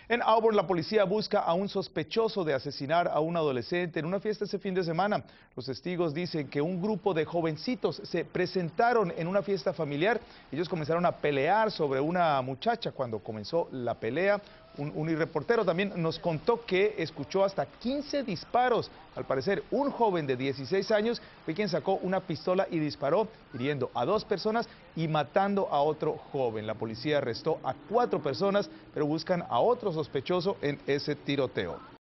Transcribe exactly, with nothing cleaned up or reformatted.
En Auburn, la policía busca a un sospechoso de asesinar a un adolescente en una fiesta ese fin de semana. Los testigos dicen que un grupo de jovencitos se presentaron en una fiesta familiar. Ellos comenzaron a pelear sobre una muchacha. Cuando comenzó la pelea, un, un reportero también nos contó que escuchó hasta quince disparos. Al parecer, un joven de dieciséis años fue quien sacó una pistola y disparó, hiriendo a dos personas y matando a otro joven. La policía arrestó a cuatro personas, pero buscan a otro sospechoso en ese tiroteo.